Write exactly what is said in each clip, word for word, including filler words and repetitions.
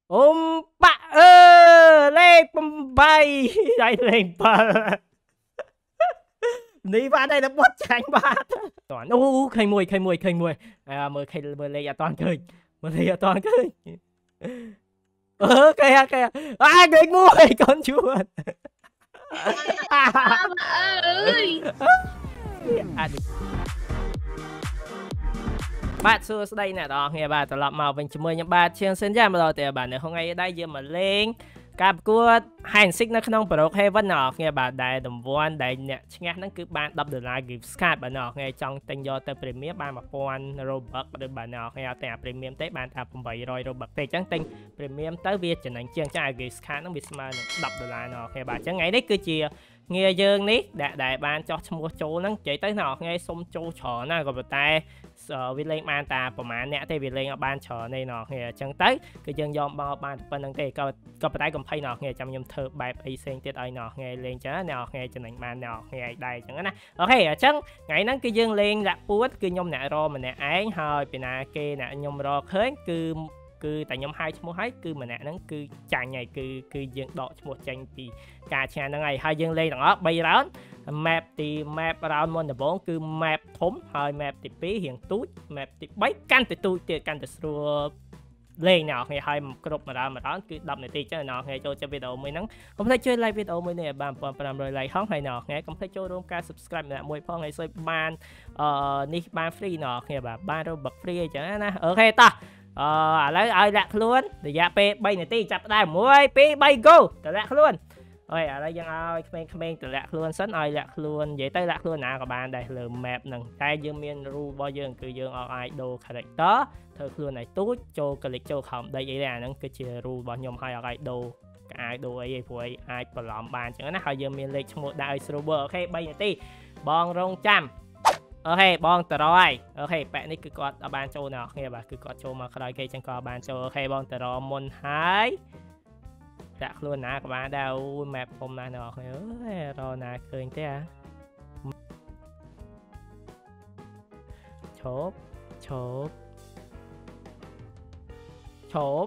អូមបាក់អើលេខeightដៃលេខsevenនេះបានតែបត់ចាញ់បាទតោះអូឃើញមួយឃើញមួយឃើញមួយអើមើលឃើញមើលលេខអត់តាន់ឃើញមើលលេខអត់តាន់ឃើញអឺគេគេអាលេខមួយកូនជួនអើយអាចបាទសួស្តីអ្នកនរគ្នាបាទត្រឡប់មកវិញជាមួយខ្ញុំបាទឈៀងសិនយ៉ាមកដល់តែបាទនៅថ្ងៃនេះយើងមកលេងការប្រកួត Hide and Seek នៅក្នុង Brook Haven អ្នកនរគ្នាបាទដែលរង្វាន់ដែលអ្នកឈ្នះហ្នឹងគឺបានtenដុល្លារ gift card បាទអ្នកនរគ្នាចង់ទិញយកទៅ Premium បានone thousand Robux ឬបាទអ្នកនរគ្នាតែ Premium ទេបានថាeight hundred Robux ទេអញ្ចឹងទិញ Premium ទៅវាចំណេញជាងចា gift card ហ្នឹងវាស្មើនឹងtenដុល្លារអ្នកនរគ្នាបាទអញ្ចឹងថ្ងៃនេះគឺជាងារយើងនេះដែលបានចោះឈ្មោះចូលហ្នឹងនិយាយទៅអ្នកនរគ្នាសុំចូលច្រើនណាក៏ប៉ុន្តែវាលេងបានតាប្រហែលអ្នកទេវាលេងអត់បានច្រើនទេអ្នកគ្នាអញ្ចឹងទៅគឺយើងយកមកបានប៉ុណ្្នឹងទេក៏ក៏ប៉ុន្តែកុំភ័យអ្នកគ្នាចាំខ្ញុំធ្វើបែបអីផ្សេងទៀតឲ្យអ្នកគ្នាលេងចឹងអ្នកគ្នាចំណេញបានអ្នកគ្នាឲ្យដែរអញ្ចឹងណាអូខេអញ្ចឹងថ្ងៃហ្នឹងគឺយើងលេងលាក់ពួតគឺខ្ញុំអ្នករម្នាក់ឯងហើយពីណាគេអ្នកខ្ញុំរកឃើញគឺគឺតែខ្ញុំហាយឈ្មោះហើយគឺម្នាក់ហ្នឹងគឺចាញ់ហើយគឺគឺយើងដកឈ្មោះចេញពីការឈ្នះហ្នឹងហើយហើយយើងលេងទាំងអស់three រ៉ោន map ទី map រ៉ោនមុនដំបូងគឺ map ធំហើយ map ទីtwoរៀងទូច map ទីthreeកាន់តែទូចទៀតកាន់តែស្រួលលេងអ្នកនរហើយគ្រប់មួយរ៉ោនមួយរ៉ោនគឺtenនាទីចឹងអ្នកនរចូលចិត្តវីដេអូមួយហ្នឹងកុំភ្លេចជួយ like វីដេអូមួយនេះឲ្យបានone thousand five hundred like ហងហើយអ្នកនរកុំភ្លេចចូលរួមការ subscribe ម្នាក់មួយផងឲ្យសុយបានអឺនេះបាន free អ្នកនរបាទបាន Robux free អញ្ចឹងណាអូខេតោះអឺឥឡូវឲ្យលាក់ខ្លួនរយៈពេលthreeនាទីចាប់ផ្ដើមone two three go ទៅលាក់ខ្លួនអូយឥឡូវយើងឲ្យក្មេងៗទៅលាក់ខ្លួនសិនឲ្យលាក់ខ្លួននិយាយទៅលាក់ខ្លួនណាក៏បានដែរលើ map ហ្នឹងតែយើងមាន rule របស់យើងគឺយើងអត់អាចដូរ character ធ្វើខ្លួនឲ្យទូចចូល click ចូលខំដីអីទេអាហ្នឹងគឺជា rule របស់ខ្ញុំហើយអត់អាចដូរក្អាយដូរអីព្រោះអីអាចបន្លំបានអញ្ចឹងណាហើយយើងមានលេខឈ្មោះដាក់ឲ្យ server អូខេthreeនាទីបងរងចាំអូខេបងតរហើយអូខេប៉ែនេះគឺគាត់អត់បានចូលអ្នកគ្នាបាទគឺគាត់ចូលមកក្រោយគេអញ្ចឹងគាត់អត់បានចូលអូខេបងតរមុនហើយដាក់ខ្លួនណាក៏បានដែរអូ map ធំណាស់អ្នកគ្នាអើយរណាឃើញទេអាឈប់ឈប់ឈប់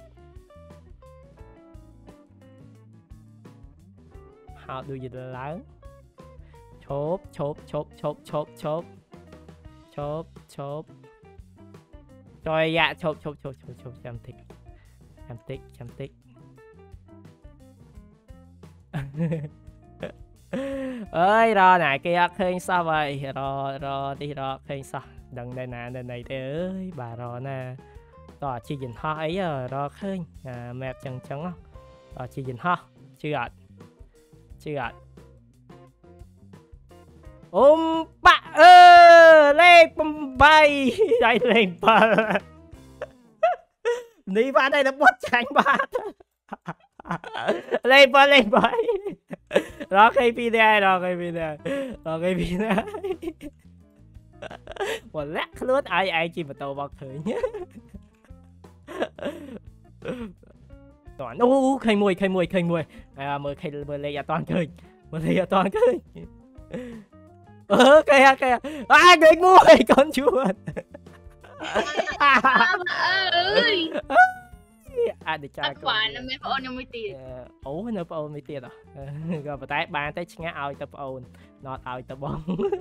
How do you ឡើងឈប់ឈប់ឈប់ឈប់ឈប់ឈប់ឈប់ឈប់ចុយយ៉ាឈប់ឈប់ឈប់ឈប់ឈប់ចាំតិចចាំតិចចាំតិចអើយរណាគេអត់ឃើញសោះហើយររនេះរឃើញសោះដឹងនៅណានៅណីទេអើយបាទរណាតោះជីយន្តហោះអីរឃើញ map ចឹងចឹងតោះជីយន្តហោះជឿអត់ជឿអត់អូមបាក់អើលេខeightដៃលេខsevenនេះបានតែបត់ចាញ់បាទលេខsevenលេខsevenរកគេពីដែររកគេពីដែររកគេពីដែរបើលាក់ខ្លួនឲ្យឯងជិះម៉ូតូមកឃើញតោះអូឃើញមួយឃើញមួយឃើញមួយអើមើលឃើញមើលលេខអត់តាន់ឃើញមើលលេខអត់តាន់ឃើញអឺគេគេអាលេខមួយកូនជួនអើយអាចចាកូនបានមានប្អូនខ្ញុំមួយទៀតអូនៅប្អូនមួយទៀតហ៎ក៏ប៉ុន្តែបានតែឆ្ងាក់ឲ្យទៅប្អូន not ឲ្យទៅបង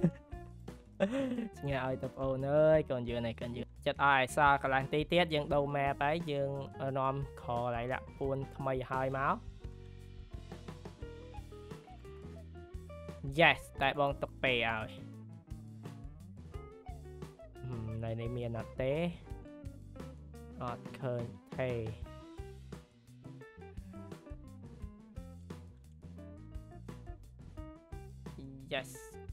ឆ្ងាក់ឲ្យទៅប្អូនអើយកូនយើងនេះកូនយើងចិត្តឲ្យសល់កន្លះទីទៀតយើងដូរ map ហើយយើងនាំខឡៃលាក់ពួនថ្មីឲ្យមក yes តែបងទុកពេលឲ្យនៅនេះមានអត់ទេអត់ឃើញទេ yes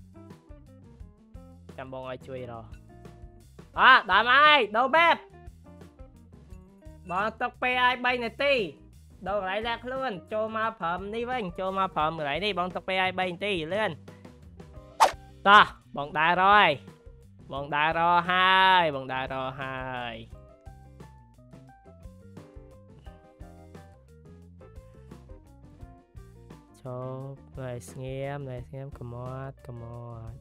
ចាំបងឲ្យជួយរអ่ะដល់ហើយដូរ map បងទុកពេលឲ្យthreeនាទីដូរកន្លែងលាក់ខ្លួនចូលមកព្រមនេះវិញចូលមកព្រមកន្លែងនេះបងទុកពេលឲ្យthreeនាទីលឿនតោះបងដើររហើយបងដើររហើយបងដើររហើយឈប់នៅស្ងៀមនៅស្ងៀមកុំអត់កុំអត់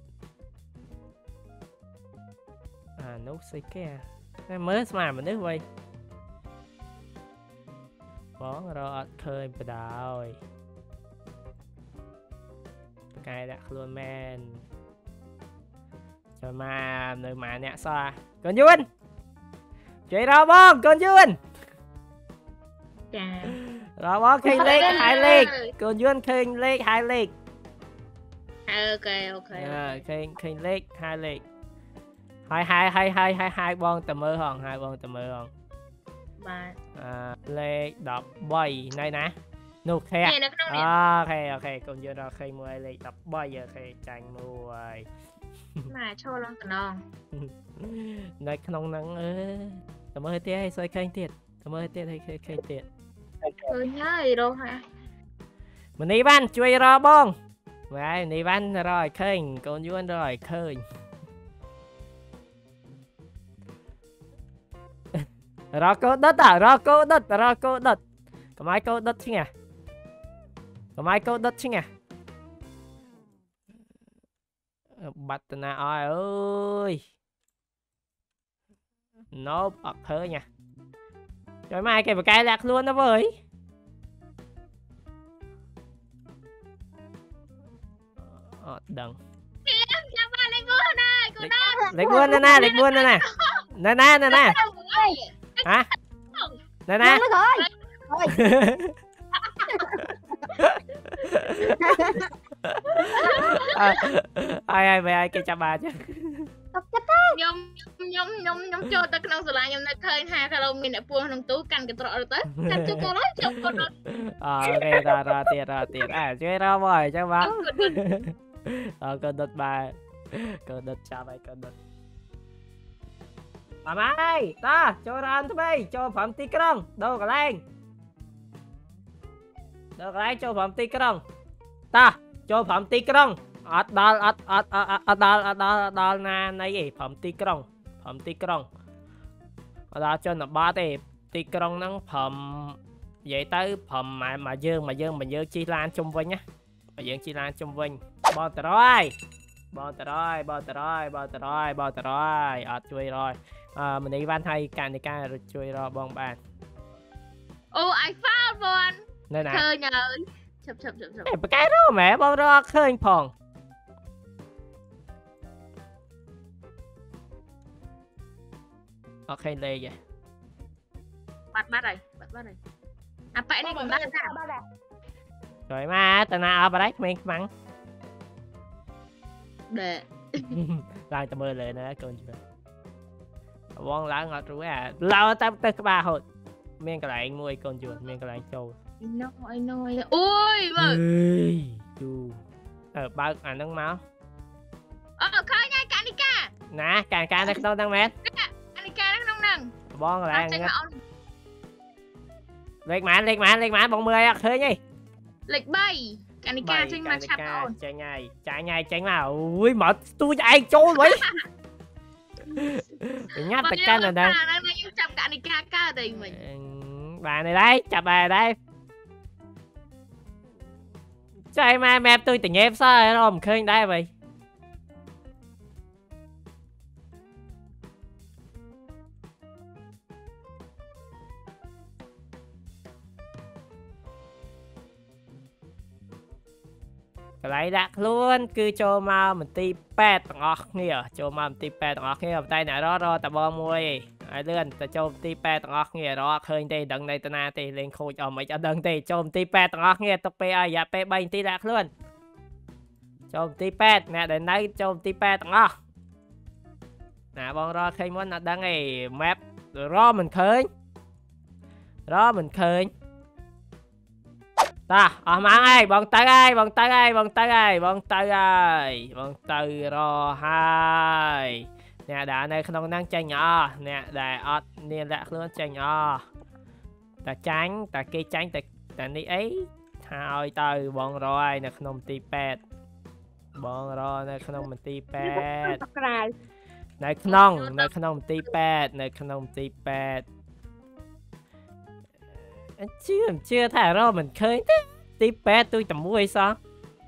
អានោះស្អីគេមើលស្មាមនុស្សវិញបងរកអត់ឃើញបដ ơi ប្រកែដាក់ខ្លួនមែនចូលមកនៅម៉ាអ្នកសោះកូនយួនជួយរកបងកូនយួនចារកបងឃើញលេខហើយលេខកូនយួនឃើញលេខហើយលេខអូខេអូខេឃើញឃើញលេខហើយលេខហើយហើយហើយហើយហើយហើយបងតើមើលហងហើយបងតើមើលហងបាទអឺលេខ ដប់បី នៅណានោះខែនេះនៅក្នុងនេះអូខេអូខេកូនយួនរកឃើញមួយលេខ ដប់បី អូខេចាញ់មួយម៉ែឈរឡើងកណ្ដងនៅក្នុងហ្នឹងអឺតើមើលទៀតឲ្យសួយឃើញទៀតតើមើលទៀតឲ្យឃើញឃើញទៀតឃើញហើយរកហើយមនីវ៉ាន់ជួយរកបងម៉ែមនីវ៉ាន់រកឲ្យឃើញកូនយួនរកឲ្យឃើញ រកកោដិតរកកោដិតរកកោដិតកុំឲ្យកោដិតឈ្ងះកុំឲ្យកោដិតឈ្ងះបាត់តាណាអើយអើយ Nope អត់ឃើញណាជួយមកគេបកែលាក់ខ្លួនទៅវើយអត់ដឹងចាំបានលេខមួយដែរកូនដែរលេខមួយណាណាលេខមួយណាណាណាណាណាណាហ៎ណាណា Nó thôi. Thôi. ហើយហើយបែរគេចាប់បានចឹង Tao chết. ខ្ញុំខ្ញុំខ្ញុំខ្ញុំចូលទៅក្នុងសាលាខ្ញុំនៅឃើញថាថាលោកមានអ្នកពស់ក្នុងទូកាន់កន្ត្រកទៅកាន់ជុកកូនហើយជុកកូនអូខេររទៀតរទៀតអើជួយរមកអញ្ចឹងបាទអើកូនដុតបាយកូនដុតចាប់ហើយកូនដុតបាម៉ៃតាចូលរានថ្មីចូលប្រាំទីក្រុងដូរកន្លែងដូរកន្លែងចូលប្រាំទីក្រុងតាចូលប្រាំទីក្រុងអត់ដល់អត់អត់អត់ដល់អត់ដល់ដល់ណានៃឯប្រាំទីក្រុងប្រាំទីក្រុងអត់ដល់ជនបទទេទីក្រុងហ្នឹងប្រាំនិយាយទៅប្រាំមកយើងមកយើងមកយើងជិះឡានជុំវិញណាមកយើងជិះឡានជុំវិញបងតរយបងតរយបងតរយបងតរយបងតរយអត់ជួយរយអឺមនីវ៉ាន់ឲ្យកានិកាជួយរបងបានអូ I found one នៅណាឃើញហើយឈប់ឈប់ឈប់ឈប់បកែរមែបងរកឃើញផងអត់ឃើញលេខទេបាត់បាត់ហើយបាត់បាត់ហើយអាប៉ែនេះកុំដាក់ថាជួយមកតាណាអត់បាត់ហើយក្មេងខ្មាំងដែរឡើងទៅមើលលើណាកូនជួយបងឡើងអត់រួចអាឡើងទៅទៅក្បាលហូតមានកន្លែងមួយកូនយួនមានកន្លែងចូលណូអីណូអូយមើលអើយយូអើបើកអាហ្នឹងមកអូឃើញហើយកានិកាណាការការនៅក្នុងហ្នឹងមែនកានិកានៅក្នុងហ្នឹងបងកន្លែងចេញហ្នឹងមកអូនលេខម៉ានលេខម៉ានលេខម៉ានបងមើលឲ្យអត់ឃើញទេលេខ3កានិកាចេញមកឆាប់អូនចេញហើយចាញ់ហើយចេញមកអូយមកស្ទូចឯងចូលវិញញ៉ាត់តែកាន់ដល់ខ្ញុំចាប់កានិកាកើតអីមិញបានហើយដែរចាប់បានដែរចៃម៉ែម៉ែទុយតញ៉េផ្សើរមិនឃើញដែរវិញ កន្លែងដាក់ខ្លួនគឺចូលមកមន្ទីរពេទ្យទាំងអស់គ្នាចូលមកមន្ទីរពេទ្យទាំងអស់គ្នាតែអ្នករត់រត់តែបងមួយហើយលឿនទៅចូលមន្ទីរពេទ្យទាំងអស់គ្នារត់ឃើញទេដឹងនៅតាណាទេលេងខូចអស់មិនអត់ដឹងទេចូលមន្ទីរពេទ្យទាំងអស់គ្នាទុកពេលឲ្យរយៈពេល3នាទីដាក់ខ្លួនចូលមន្ទីរពេទ្យអ្នកដែលនៅចូលមន្ទីរពេទ្យទាំងអស់ណាបងរត់ឃើញមុនអត់ដឹងទេ map រត់មិនឃើញរត់មិនឃើញ តាអស់ម៉ាំងហើយបងទៅហើយបងទៅហើយបងទៅហើយបងទៅហើយបងទៅរហើយអ្នកដែលនៅក្នុងហ្នឹងចេញអស់អ្នកដែលអត់មានលាក់ខ្លួនចេញអស់តែចាញ់តែគេចាញ់តែតែនេះអីថាឲ្យទៅបងរហើយនៅក្នុងមន្ទីរពេទ្យបងរនៅក្នុងមន្ទីរពេទ្យក្រៅនៅក្នុងនៅក្នុងមន្ទីរពេទ្យនៅក្នុងមន្ទីរពេទ្យ ជឿជឿថារកមិនឃើញទេទីពេទ្យទុយតែមួយសោះ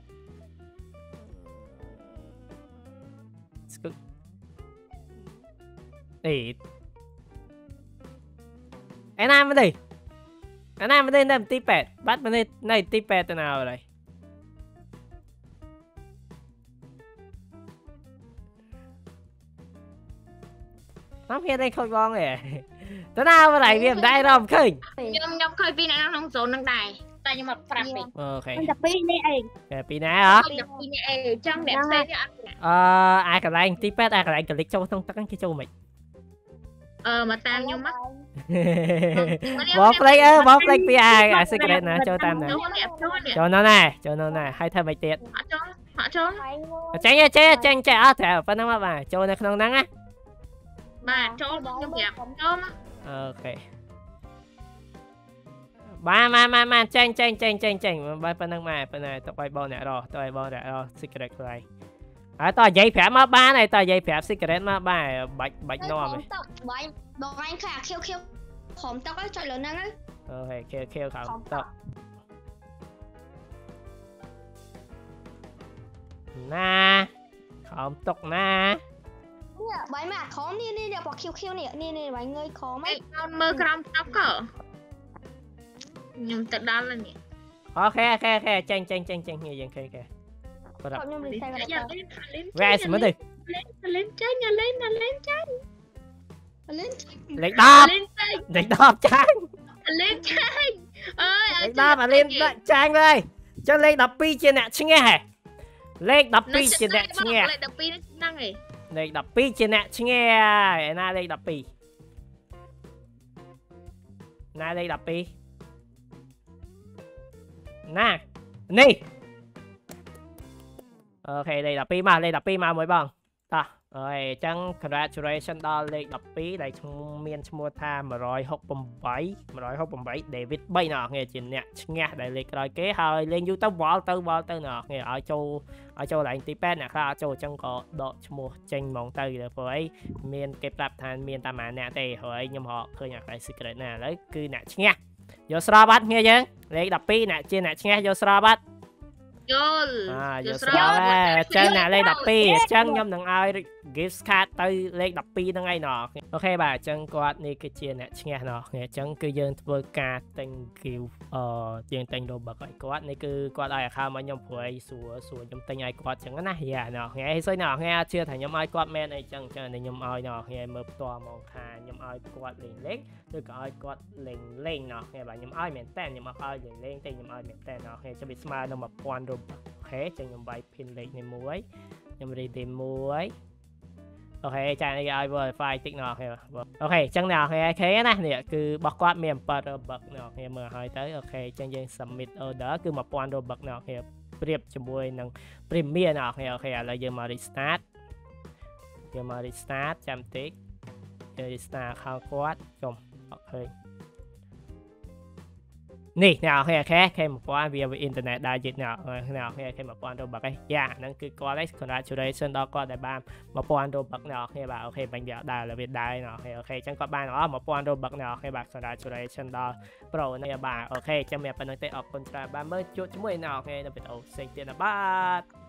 ស្គឹកអេឯណាមិនទេអាណាមិននៅទីប៉ែតបាត់មិននៅទីប៉ែតទៅណាហើយน้องเพียรได้เขาบ้องเลยตอนหน้าเมื่อไหร่เพียรได้รอบขึ้นยมยมเคยปีนั้นน้องโซนนังได้แต่ยังแบบปรับปีโอเคมันจะปีนี่เองแกปีไหนเหรอปีนี้เองจังเด็กเซ่ที่อันเนี่ยเอ่อไอ้กับไรตีแป๊ดไอ้กับไรกับเล็กโจ้ต้องตั้งกี่โจ้ไหมเออมาตามยมมั้งบอกเลยเออบอกเลยปีไอ้ไอ้สิกเรตนะโจ้ตามนะโจ้นั่นไงโจ้นั่นไงให้เธอไปเตี้ย họ cho họ cho เจ๊เจ๊เจ๊เจ๊อ๋อแต่ปนน้ำมาบ่าโจ้ในขนมนั่งอ่ะ bà cho nhom dẹp cho má ok ba ma ma ma chanh chanh chanh chanh chanh ba bên năng mà bên này tao bay bò nè rồi tao bay bò nè rồi secret này à tao dây phép má ba này tao dây phép secret má ba bạch bạch no mày bạch bọn anh khả kêu kêu khóm tóc ấy chạy lớn năng ấy ok kêu kêu khóm tóc na khóm tóc na bánh mà khó đi đi đẹp hoặc khiêu khiêu nè đi đi bánh ơi khó mấy con mơ crom tóc cỡ nhưng thật đó là nhỉ ok ok ok chanh chanh chanh chanh như vậy kìa kìa ra xem mới đi lên chơi nhà lên là lên chơi lên lên đáp lên đáp chanh lên chơi ơi lên đáp mà lên chanh đây cho lên đập pi trên nè chứ nghe lên đập pi trên nè chứ nghe lên đập pi năng này លេខដប់ពីរជាអ្នកឆ្ងាយណាលេខដប់ពីរណាលេខដប់ពីរណានេះអូខេលេខដប់ពីរមកលេខដប់ពីរមកមួយបងតោះអើយអញ្ចឹង congratulation ដល់លេខដប់ពីរដែលឈ្មោះមានឈ្មោះថាmột không tám một không tám ដេវីតបីណោះគ្នាជាអ្នកឈ្នះដែលលេខក្រោយគេហើយលេងយូរទៅវល់ទៅវល់ទៅណោះគ្នាឲ្យចូលឲ្យចូលឡើងទីប៉ែតអ្នកខ្លះអត់ចូលអញ្ចឹងក៏ដកឈ្មោះចេញហ្មងទៅទៅព្រោះអីមានគេប្រាប់ថាមានតែម៉ាអ្នកទេហើយខ្ញុំរកឃើញអាកែ secret ណាឥឡូវគឺអ្នកឈ្នះយកស្របបាត់គ្នាយើងលេខដប់ពីរអ្នកជាអ្នកឈ្នះយកស្របបាត់យល់អាយកស្របដែរអញ្ចឹងអ្នកលេខដប់ពីរអញ្ចឹងខ្ញុំនឹងឲ្យ gift card ទៅលេខដប់ពីរហ្នឹងឯណោះអូខេបាទអញ្ចឹងគាត់នេះគឺជាអ្នកឈ្នះណោះអញ្ចឹងគឺយើងធ្វើការទិញ gift អឺយើងទិញ Robux ឲ្យគាត់នេះគឺគាត់ឲ្យ account មកខ្ញុំព្រោះអីសួរសួរខ្ញុំទិញឲ្យគាត់អញ្ចឹងណាយ៉ាណោះថ្ងៃអីសុយណោះថ្ងៃជឿថាខ្ញុំឲ្យគាត់មែនអីចឹងអញ្ចឹងខ្ញុំឲ្យណោះថ្ងៃមើលផ្ទាល់ហ្មងថាខ្ញុំឲ្យគាត់លេងលេងឬក៏ឲ្យគាត់លេងលេងណោះថ្ងៃបាទខ្ញុំឲ្យមែនតើខ្ញុំអត់ឲ្យលេងលេងទេខ្ញុំឲ្យមែនតើណោះថ្ងៃចាំវាស្មើនឹងone thousand Robuxអូខេចឹងខ្ញុំវាយ pin លេខនេះមួយខ្ញុំ redeem មួយអូខេចានេះឲ្យ verify តិចណោះអូខេអូខេចឹងណោះអូខេណានេះគឺរបស់គាត់មានseven Robux ណោះគ្នាមើលឲ្យទៅអូខេចឹងយើង submit order គឺone thousand Robux ណោះគ្នាប្រៀបជាមួយនឹង Premium ណោះគ្នាអូខេឥឡូវយើងមក restart យើងមក restart ចាំតិចយើង restart account គាត់ចុំអត់ឃើញនេះណែអូខេអូខេខេmột thousandវាអ៊ីនធឺណិតដែរយិតណែណែអូខេខេone thousand Robux ឯងយ៉ាហ្នឹងគឺគាត់ឯង congratulation ដល់គាត់ដែលបានone thousand Robux ណែអូខេបាទអូខេបាញ់វាដែរលើវាដែរណែអូខេអូខេអញ្ចឹងគាត់បានអស់one thousand Robux ណែអូខេបាទ congratulation ដល់ Pro នេះបាទអូខេអញ្ចឹងមានប៉ុណ្្នឹងទេអរគុណច្រើនបាទមើលជួបជាមួយណែអូខេនៅវីដេអូផ្សេងទៀតណាបាទ